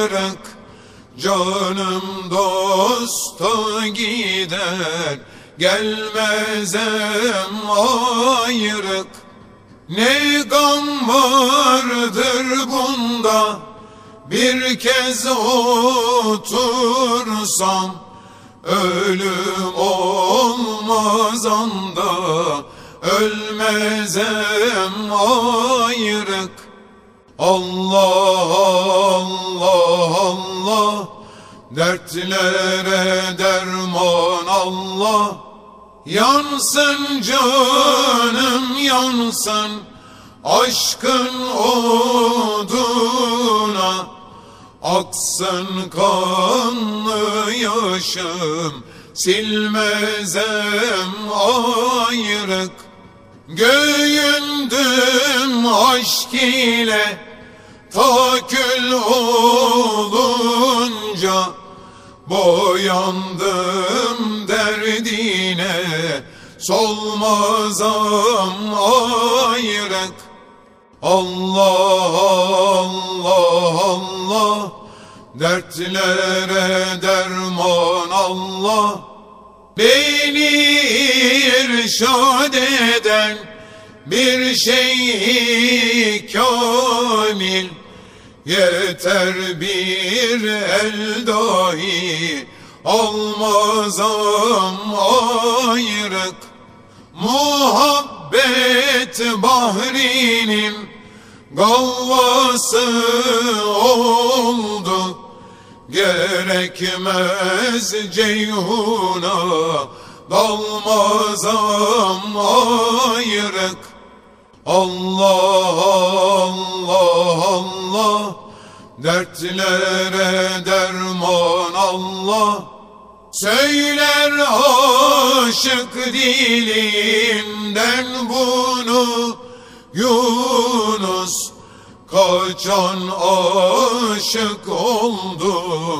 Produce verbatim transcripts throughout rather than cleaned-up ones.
ayrık, canım dosta gider, gelmezem ayrık. Ne gam vardır bunda, bir kez otursam, ölüm olmaz anda, ölmezem ayrık. Allah Allah Allah, dertlere derman Allah. Yansın canım yansın, aşkın oduna, aksın kanlı yaşım, silmezem ayrık. Göğündüm aşk ile ta kül olunca, boyandım derdine, solmazam ayrık. Allah Allah Allah, dertlere derman Allah. Beni irşad eden bir şey kamil, yeter bir el dahi, olmazam ayrık. Muhabbet bahrinin gavvası oldu, gerekmez ceyhuna, dalmazam ayrık. Allah Allah Allah, dertlere derman Allah. Söyler aşık dilinden bunu Yunus, kaçan aşık oldum,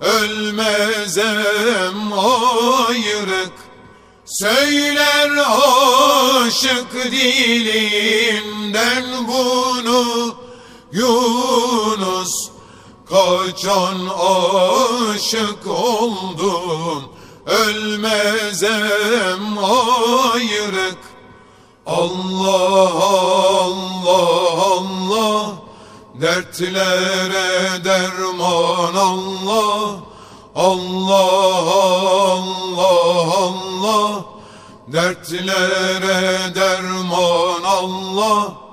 ölmezem ayrık. Söyler aşık dilinden bunu Yunus, kaçan aşık oldum, ölmezem ayrık. Allah Allah Allah, dertlere derman Allah. Allah Allah Allah, dertlere derman Allah.